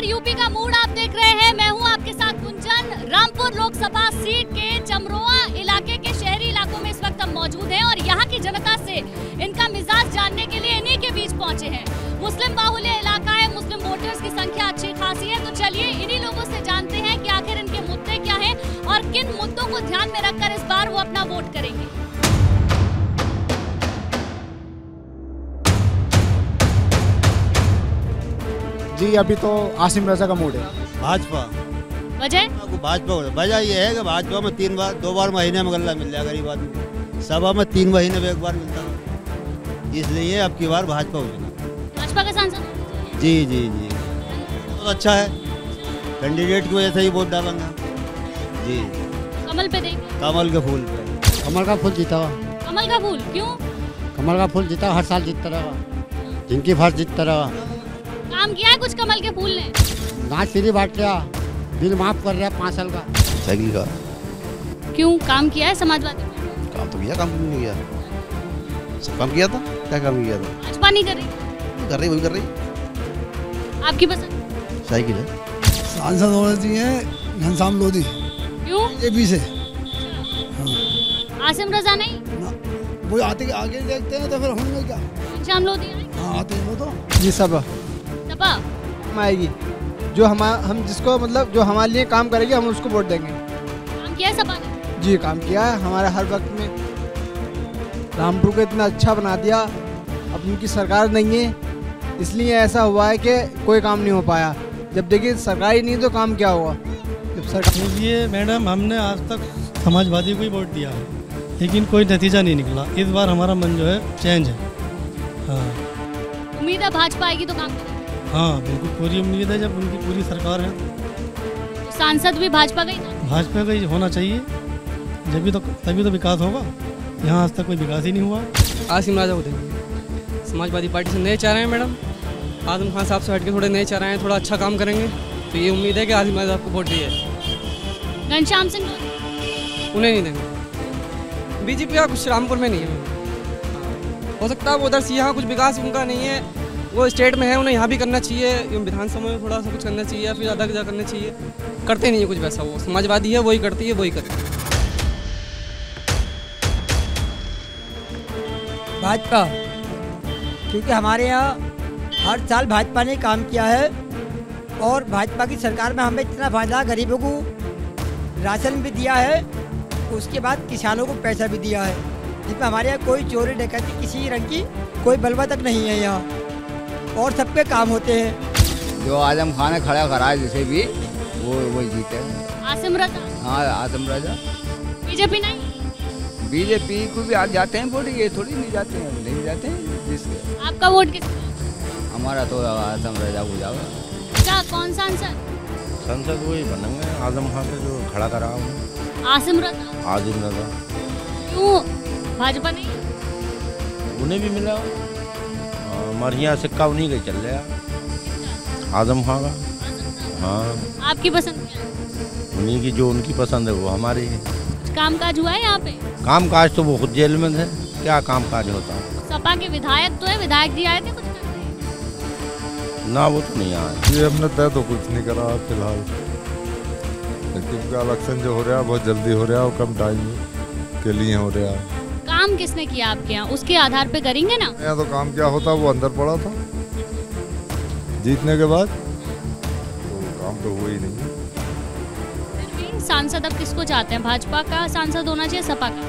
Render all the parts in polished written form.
नमस्कार, यूपी का मूड आप देख रहे हैं। मैं हूं आपके साथ गुंजन। रामपुर लोकसभा सीट के चमरोआ इलाके के शहरी इलाकों में इस वक्त हम मौजूद हैं और यहां की जनता से इनका मिजाज जानने के लिए इन्हीं के बीच पहुंचे हैं। मुस्लिम बाहुल्य इलाका है, मुस्लिम वोटर्स की संख्या अच्छी खासी है, तो चलिए इन्हीं लोगों से जानते हैं कि आखिर इनके मुद्दे क्या हैं और किन मुद्दों को ध्यान में रखकर इस बार वो अपना वोट करेंगे। जी अभी तो आसिम रजा का मूड है। भाजपा। वजह? भाजपा वजह ये है कि भाजपा में 2 बार महीने में गल्ला मिल जाएगा गरीब आदमी को। सभा में 3 महीने में 1 बार मिलता है, इसलिए अब की बार भाजपा हो जाएगी। भाजपा का सांसद? जी जी जी तो अच्छा है, कैंडिडेट की वजह से ही वोट डालेंगे जी। कमल पे देंगे? कमल के फूल पे। कमल का फूल जीता। कमल का फूल क्यों? कमल का फूल जीता, हर साल जीतता रहेगा, जिनकी फर्ज जीतता रहेगा। काम किया है कुछ कमल के फूल ने? गाँच फ्री बांट लिया, बिल माफ कर रहा 5 साल का। साइकिल का। क्यों काम किया है समाजवादी? काम तो किया, काम क्यों नहीं किया? सब काम किया था, क्या काम किया था? भाजपा नहीं कर रही? कर रही, वही कर रही। आपकी पसंद? साइकिल है। सांसद होने चाहिए घनश्याम लोधी। क्यों? एपी से। आसिम रजा नहीं? वो आते आगे देखते हैं तो फिर होंगे क्या? घनश्याम लोधी नहीं? हाँ आते हैं वो तो। जी सब सपा आएगी, जो हम जिसको मतलब जो हमारे लिए काम करेगी हम उसको वोट देंगे। काम किया है सपा ने? जी काम किया है, हमारे हर वक्त में रामपुर को इतना अच्छा बना दिया। अब उनकी सरकार नहीं है इसलिए ऐसा हुआ है कि कोई काम नहीं हो पाया। जब देखिए सरकार ही नहीं तो काम क्या होगा जब सरकार। ये मैडम हमने आज तक समाजवादी को ही वोट दिया है लेकिन कोई नतीजा नहीं निकला। इस बार हमारा मन जो है चेंज है। हाँ उम्मीद है भाजपा आएगी तो काम करेगी? हाँ बिल्कुल पूरी उम्मीद है, जब उनकी पूरी सरकार है। तो सांसद भी भाजपा का ही था? भाजपा का ही होना चाहिए, तभी तो विकास होगा। यहाँ आज तक कोई विकास ही नहीं हुआ। आसिम राजा को देंगे। समाजवादी पार्टी से नए चेहरे हैं मैडम, आजम खान साहब से हटके थोड़े नए चेहरे हैं, थोड़ा अच्छा काम करेंगे तो ये उम्मीद है कि आसिम राजा आपको वोट दिए। घनश्याम सिंह उन्हें नहीं देंगे। बीजेपी का कुछ रामपुर में नहीं है, हो सकता है वो उधर से यहाँ कुछ विकास उनका नहीं है, वो स्टेट में है, उन्हें यहाँ भी करना चाहिए, विधानसभा में थोड़ा सा कुछ करना चाहिए, फिर ज़्यादा करना चाहिए। करते नहीं है कुछ वैसा, वो समाजवादी है, वही करती है, वही करती है। भाजपा, क्योंकि हमारे यहाँ हर साल भाजपा ने काम किया है और भाजपा की सरकार में हमें इतना फायदा, गरीबों को राशन भी दिया है, उसके बाद किसानों को पैसा भी दिया है, जिसमें हमारे यहाँ कोई चोरी डकैती किसी रंग की कोई बलवा तक नहीं है यहाँ, और सबके काम होते हैं। जो आजम खान ने खड़ा करा है जिसे भी वो जीते। आसिम रजा? हाँ आसिम रजा। बीजेपी नहीं? बीजेपी को भी आज जाते हैं वोट, ये थोड़ी नहीं जाते हैं, नहीं जाते हैं जिसके। आपका वोट किस? हमारा तो आसिम रजा को जाएगा। क्या कौन सांसद? संसद वही बनेंगे आजम खान से जो खड़ा करा हूँ। आसिम रजा? आजिम रजा। क्यों भाजपा नहीं? उन्हें भी मिला, हमारे यहाँ सिक्का उन्हीं के चल रहा, आजम खान का। हाँ आपकी पसंद क्या है? उन्हीं की, जो उनकी पसंद है वो हमारी है। कुछ काम काज हुआ है यहाँ पे? काम काज तो वो खुद जेल में थे, क्या काम काज होता है। सपा के विधायक तो है, विधायक जी आए थे कुछ करने? ना वो तो नहीं आया। ये हमने तय तो कुछ नहीं करा फिलहाल, लेकिन का इलेक्शन जो हो रहा है बहुत जल्दी हो रहा है और कम टाइम के लिए हो रहा है। काम किसने किया आपके यहाँ, उसके आधार पे करेंगे ना? यहाँ तो काम क्या होता वो अंदर पड़ा था जीतने के बाद, तो काम तो हुआ ही नहीं। फिर भी सांसद अब किसको चाहते हैं? भाजपा का सांसद होना चाहिए, सपा का?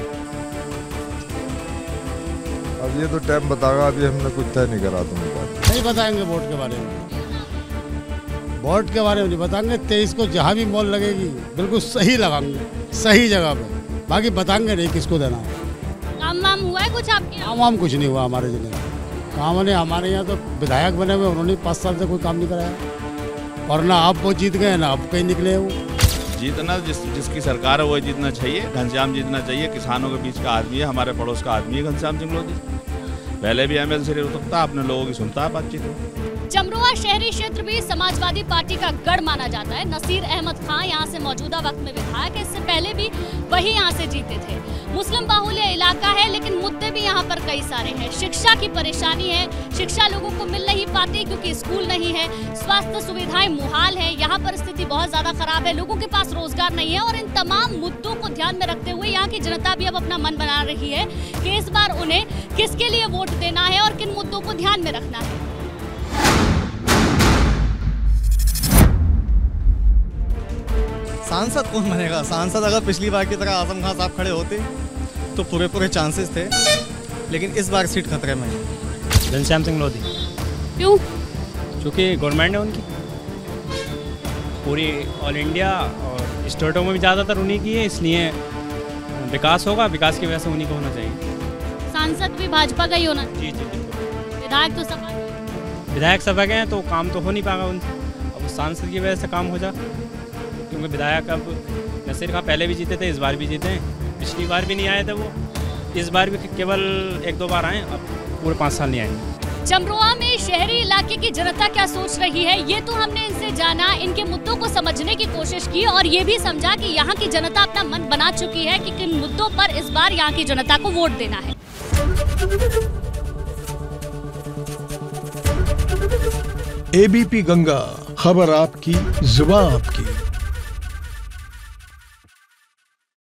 अब ये तो टाइम बताएगा, अभी हमने कुछ तय नहीं करा। तुम नहीं बताएंगे वोट के बारे में, वोट के बारे में नहीं बताएंगे। 23 को जहाँ भी मॉल लगेगी बिल्कुल सही लगाएंगे, सही जगह पे, बाकी बताएंगे नहीं किसको देना। काम वाम हुआ है कुछ आपके यहाँ? काम वाम कुछ नहीं हुआ हमारे जिले में। काम ने हमारे यहाँ तो विधायक बने हुए, उन्होंने 5 साल से कोई काम नहीं कराया, और ना आप वो जीत गए ना आप कहीं निकले हो। जीतना जिसकी सरकार है वो जीतना चाहिए। घनश्याम जीतना चाहिए, किसानों के बीच का आदमी है, हमारे पड़ोस का आदमी है घनश्याम सिंह लोधी। पहले भी MLC रह सकता, अपने लोगों की सुनता है बातचीत। चमरोआ शहरी क्षेत्र भी समाजवादी पार्टी का गढ़ माना जाता है। नसीर अहमद खान यहाँ से मौजूदा वक्त में विधायक है, इससे पहले भी वही यहाँ से जीते थे। मुस्लिम बाहुल्य इलाका है, लेकिन मुद्दे भी यहाँ पर कई सारे हैं। शिक्षा की परेशानी है, शिक्षा लोगों को मिल नहीं पाती क्योंकि स्कूल नहीं है। स्वास्थ्य सुविधाएं मुहाल है, यहाँ पर स्थिति बहुत ज्यादा खराब है, लोगों के पास रोजगार नहीं है। और इन तमाम मुद्दों को ध्यान में रखते हुए यहाँ की जनता भी अब अपना मन बना रही है कि इस बार उन्हें किसके लिए वोट देना है और किन मुद्दों को ध्यान में रखना है। सांसद कौन बनेगा? सांसद अगर पिछली बार की तरह आजम खान साहब खड़े होते तो पूरे चांसेस थे, लेकिन इस बार सीट खतरे में है। घनश्याम सिंह लोधी। क्यों? क्योंकि गवर्नमेंट है उनकी पूरी ऑल इंडिया और स्टेटों में भी ज़्यादातर उन्हीं की है, इसलिए विकास होगा, विकास की वजह से उन्हीं को होना चाहिए। सांसद भी भाजपा का ही होना चाहिए। जी जी बिल्कुल। विधायक तो सपा विधायक सपा के हैं तो काम तो हो नहीं पाएगा उनसे, अब उस सांसद की वजह से काम हो जा, क्योंकि विधायक अब नसीर खान पहले भी जीते थे, इस बार भी जीते हैं, पिछली बार भी नहीं आए थे वो, इस बार भी केवल 1-2 बार आए, अब पूरे 5 साल नहीं आएंगे। चमरोआ में शहरी इलाके की जनता क्या सोच रही है, ये तो हमने इनसे जाना, इनके मुद्दों को समझने की कोशिश की और ये भी समझा कि यहाँ की जनता अपना मन बना चुकी है कि किन मुद्दों पर इस बार यहाँ की जनता को वोट देना है। ABP गंगा, खबर आपकी, जुबान आपकी।